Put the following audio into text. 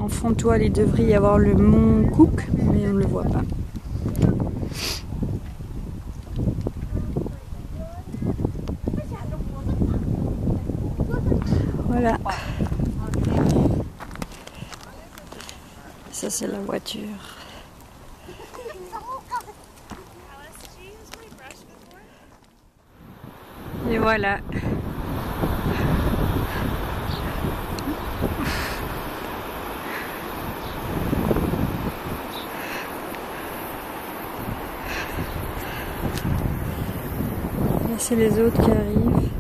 en fond de toile, il devrait y avoir le mont Cook, mais on ne le voit pas. Voilà. Ça, c'est la voiture. Et voilà. Là, c'est les autres qui arrivent.